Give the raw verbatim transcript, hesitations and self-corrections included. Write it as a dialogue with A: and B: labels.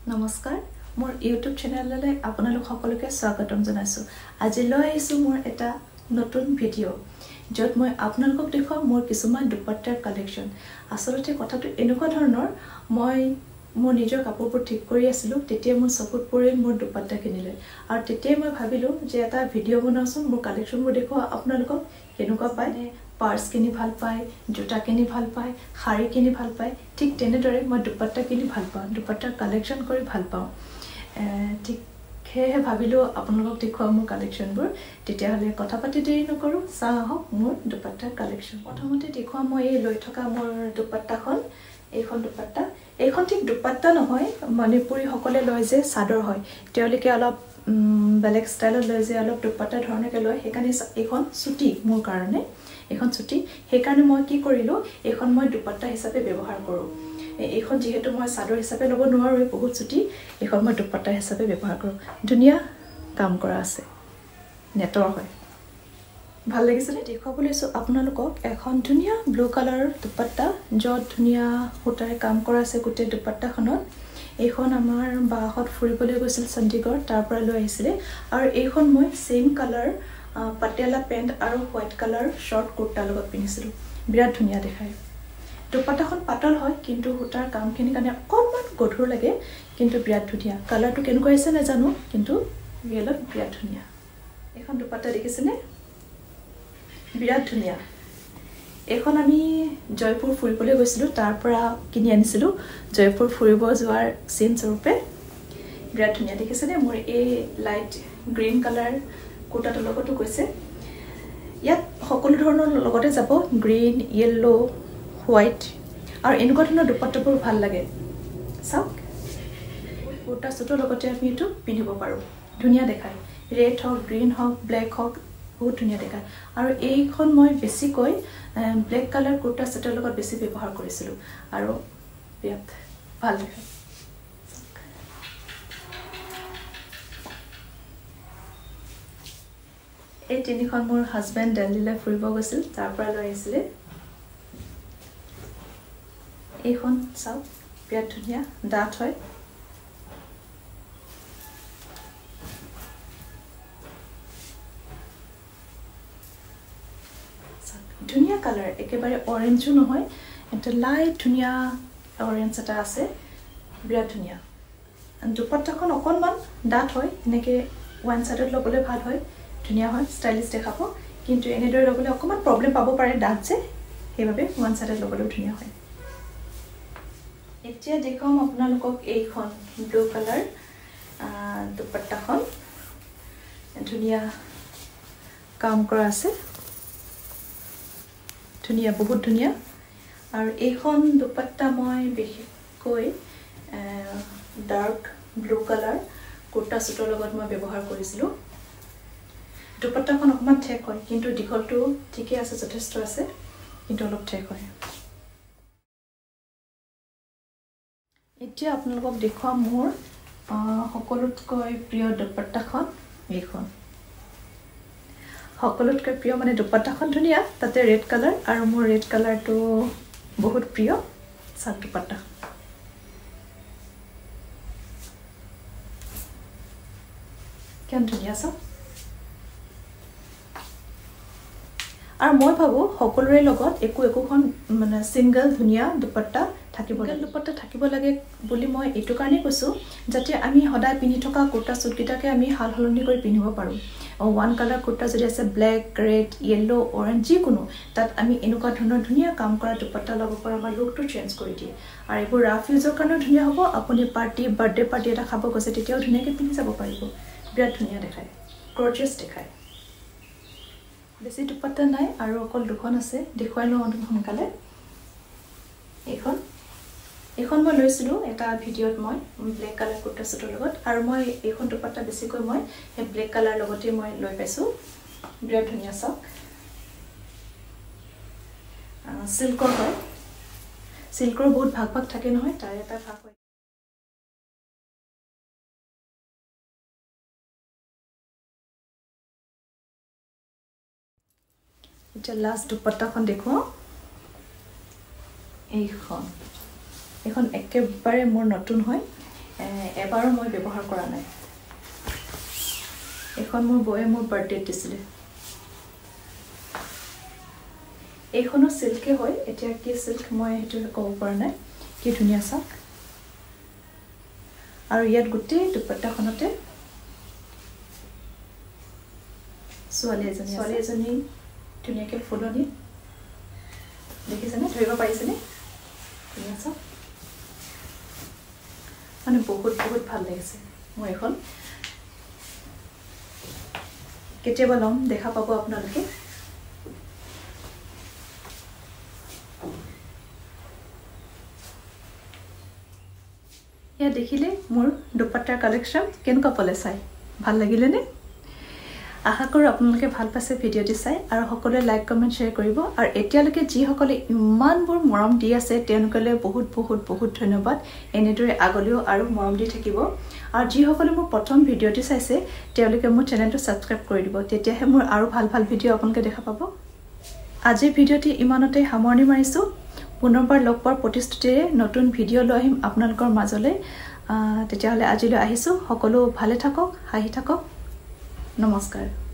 A: নমস্কাৰ মোৰ ইউটিউব চেনেললৈ আপোনালোক সকলোকে স্বাগতম জনাইছো আজি লৈ আহিছো মোৰ এটা নতুন ভিডিঅ' য'ত মই আপোনালোকক দেখুৱাম মোৰ কিছুমান দুপাট্টাৰ কালেকশ্যন আসলতে কথাটো এনেকুৱা ধৰণৰ মই মোৰ নিজৰ কাপোৰবোৰ ঠিক কৰি আছিলো তেতিয়া মোৰ চকুত পৰিল মোৰ দুপাট্টা কিনিলে আৰু তেতিয়া মই ভাবিলো যে এটা ভিডিঅ' বনাওচোন মোৰ কালেকশ্যনবোৰ দেখুৱা আপোনালোকক কেনেকুৱা পায় পাৰ্স কিনি ভাল পায় জোতা কিনি ভাল পায় শাৰী কিনি ভাল পায় ঠিক তেনেদৰে মই দুপাট্টা কিনি ভাল পাওঁ দুপাট্টাৰ কালেকশ্যন কৰি ভাল পাওঁ ঠিক সেয়ে ভাবিলো আপোনালোকক দেখুৱা মোৰ কালেকশ্যনবোৰ তেতিয়া হলে কথা পাতি দেৰি নকৰো চাহ হওক মোৰ দুপাট্টাৰ কালেকশ্যন প্ৰথমতে দেখুৱা মই এই লৈ থকা মোৰ দুপাট্টাখন এইখন দুপাট্টা এইখন ঠিক দুপাট্টা নহয় মণিপুৰী সকলে লয় যে চাদৰ হয় তেওঁলোকে অলপ বেলেগ ষ্টাইলত লয় যে অলপ দুপাট্টা ধৰণকে লয় সেইকাৰণে এইখন ছুটি মোৰ কাৰণে এখন ছুটি সেইকাৰণে মই কি কৰিলো এখন মই দুপাট্টা হিচাপে ব্যৱহাৰ কৰো এইখন যেহেতু মই চাদৰ হিচাপে ল'ব নোৱাৰো বহুত ছুটি এখন মই দুপাট্টা হিচাপে ব্যৱহাৰ কৰো ধুনিয়া কাম কৰা আছে নেটৰ হয় ভাল লাগিছে দেখুৱাবলৈ আছো আপোনালোকক এখন ধুনিয়া ব্লু কালাৰৰ দুপাট্টা যত ধুনিয়া সূতাৰে কাম কৰা আছে গোটেই দুপাট্টাখনত এইখন আমাৰ বাহত ফুৰিবলৈ গৈছিল চণ্ডীগড় তাৰ পৰা লৈ আহিছিলে আৰু এইখন মই সেম কালাৰ পাটিয়ালা পেন্ট আৰু হোৱাইট কালাৰ শৰ্ট কুৰ্তা লগত পিন্ধিছিলো বিৰাট ধুনিয়া দেখায় দুপাট্টাখন পাতল হয় কিন্তু সূতাৰ কামখিনি কাৰণে অকণমান গধুৰ লাগে কিন্তু বিৰাট ধুনিয়া কালাৰটো কেনেকুৱা হৈছে নাজানো কিন্তু ৰিয়েলত বিৰাট ধুনিয়া এখন দুপাট্টা দেখিছেনে বিৰাট ধুনিয়া এখন আমি জয়পুৰ ফুৰিবলৈ গৈছিলো তাৰ পৰা কিনি আনিছিলো জয়পুৰ ফুৰিব যোৱাৰ চিন স্বৰূপে বিৰাট ধুনিয়া দেখিছেনে মোৰ এই লাইট গ্ৰীণ কালাৰ কুৰ্তাটোৰ লগতো কৈছে ইয়াত সকলো ধৰণৰ লগতে যাব গ্ৰীণ ইয়েলো হোৱাইট আৰু এনেকুৱা ধৰণৰ দুপাট্টাবোৰ ভাল লাগে চাওক কুৰ্তা চুটৰ লগতে আমি এইটো পিন্ধিব পাৰো ধুনিয়া দেখায় ৰেড হওক গ্ৰীণ হওক ব্লেক হওক বহুত ধুনিয়া দেখায় আৰু এইখন মই বেছিকৈ ব্লেক কালাৰ কুৰ্তা চুটৰ লগত বেছি ব্যৱহাৰ কৰিছিলো আৰু বিৰাট ভাল দেখায় এই তিনিখন মোৰ হাজবেণ্ড দিল্লীলৈ ফুৰিব গৈছিল তাৰ পৰা লৈ আহিছিলে এইখন চাওক বিৰাট ধুনীয়া ডাঠ হয় ধুনীয়া কালাৰ একেবাৰে অৰেঞ্জো নহয় এটা লাইট ধুনীয়া অৰেঞ্জ এটা আছে বিৰাট ধুনীয়া দুপাট্টাখন অকণমান ডাঠ হয় এনেকে ওৱান সাইডত ল'বলৈ ভাল হয় ধুনিয়া হয় ষ্টাইলিশ দেখাব কিন্তু এনেদৰে লবলৈ অকমান প্ৰবলেম পাব পাৰে ডাট যে সেইভাবে ওৱান সাইডত লবলৈ ধুনিয়া হয় এতিয়া দেখুৱাম আপোনালোকক এইখন ব্লু কালাৰ দুপাট্টাখন ধুনিয়া কাম কৰা আছে ধুনিয়া বহুত ধুনিয়া আৰু এইখন দুপাট্টা মই বিশেষকৈ ডাৰ্ক ব্লু কালাৰ কুৰ্তা চুটৰ লগত মই ব্যৱহাৰ কৰিছিলো দুপাট্টাখন অকমান ঠেক হয় কিন্তু দীঘলটো ঠিকে আছে যথেষ্ট আছে কিন্তু অলপ ঠেক হয় এতিয়া আপোনালোকক দেখুৱা মোৰ সকলোতকৈ প্ৰিয় দুপাট্টাখন এইখন সকলোতকৈ প্ৰিয় মানে দুপাট্টাখন ধুনিয়া তাতে ৰেড কালাৰ আৰু মোৰ ৰেড কালাৰটো বহুত প্ৰিয় চাক দুপাট্টা কেন ধুনিয়া চাওক আৰু মই ভাবো সকলোৰে লগত একো একোখন মানে সিঙ্গল ধুনিয়া দুপাট্টা থাকিব লাগে দুপাট্টা থাকিব লাগে বুলি মই এটো কাৰণে কৈছো যাতে আমি সদায় পিন্ধি থকা কুৰ্তা সুটকিটাকে আমি হাল হলনি কৰি পিন্ধিব পাৰো ওৱান কালাৰ কুৰ্তা যদি আছে ব্লেক ৰেড ইয়েলো অৰেঞ্জ যি কোনো তাত আমি এনেকুৱা ধৰণৰ ধুনিয়া কাম কৰা দুপাট্টা লব পৰা আমাৰ লুকটো চেঞ্জ কৰি দিয়ে আৰু এইবোৰ ৰাফ ইউজৰ কাৰণে ধুনিয়া হ'ব আপুনি পাৰ্টি বাৰ্থডে পাৰ্টি এটা খাব গৈছে তেতিয়াও ধুনিয়াকৈ পিন্ধি যাব পাৰিব বিৰাট ধুনিয়া দেখায় গৰ্জিয়াছ দেখায় বেছি দুপাট্টা নাই আৰু অকল দুখন আছে দেখুৱাই লওঁ সোনকালে এইখন এইখন মই লৈছিলো এটা ভিডিঅ'ত মই ব্লেক কালাৰ কুৰ্তা চুটৰ লগত আৰু মই এইখন দুপাট্টা বেছিকৈ মই এই ব্লেক কালাৰ লগতে মই লৈ পাইছো বিৰাট ধুনীয়া চাওক সিল্কৰ হয় সিল্কৰ বহুত ভাগ ভাগ থাকে নহয় তাৰ এটা ভাগ হয় এটা লাষ্ট দুপাট্টাখন দেখো এইখন এখন একেবাৰে মোৰ নতুন হয় এবাৰো মই ব্যৱহাৰ কৰা নাই এখন মোৰ বয়ে মোৰ বাৰ্থডেত দিছিলে এইখনো সিল্কে হয় এতিয়া কি সিল্ক মই হেতু ক'ব পৰা নাই কি ধুনিয়া চাক আৰু ইয়াত গুটি দুপাট্টাখনতে ছোৱালী এজনী ছোৱালী এজনী ধুনিয়াকে ফুলনি দেখিছেনে ধৰিব পাৰিছেনে ধুনিয়া চাক মানে বহুত বহুত ভাল লাগিছে মই এখন কেতিয়াবা লম দেখা পাব আপোনালোকে ইয়া দেখিলে মোৰ দুপাট্টাৰ কালেকশন কেনেকুৱা পলে চাই ভাল লাগিলে নে আশা কৰো আপোনালোকে ভাল পাইছে ভিডিওটি চাই আৰু সকলোৱে লাইক কমেন্ট শেয়াৰ কৰিব আৰু এতিয়ালৈকে যি সকলে ইমানবোৰ মৰম দি আছে তেওঁলোকলৈ বহুত বহুত বহুত ধন্যবাদ এনেদৰে আগলৈও আৰু মৰম দি থাকিব আৰু যি সকলে মোৰ প্ৰথম ভিডিওটি চাইছে তেওঁলোকে মোৰ চেনেলটো সাবস্ক্ৰাইব কৰি দিব তেতিয়াহে মোৰ আৰু ভাল ভাল ভিডিও আপোনালোকে দেখা পাব আজিৰ ভিডিওটি ইমানতে সামৰণি মাৰিছো পুনৰবাৰ লগ পোৱাৰ প্ৰতিশ্ৰুতিৰে নতুন ভিডিও লৈ আহিম আপোনালোকৰ মাজলৈ তেতিয়াহলে আজিলৈ আহিছো সকলো ভালে থাকক হাঁহি থাকক নমস্কাৰ